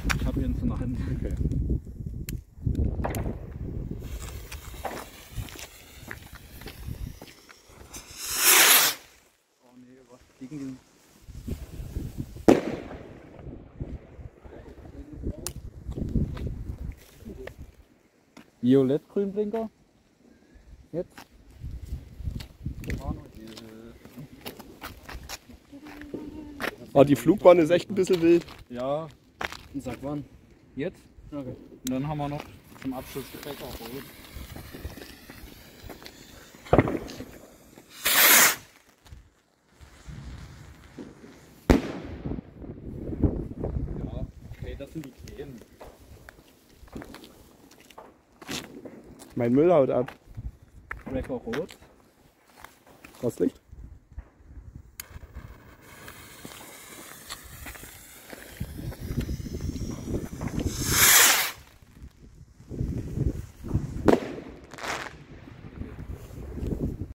Ich habe ihn in der Hand. Okay. Oh nee, was liegen die? Violett-Grünblinker. Jetzt. Ah, die Flugbahn ist echt ein bisschen wild. Ja, und sag wann? Jetzt? Okay. Und dann haben wir noch zum Abschluss Gepäck auch geholt. Ja, okay, das sind die Krähen. Mein Müll haut ab. Cracker rot. Was Licht?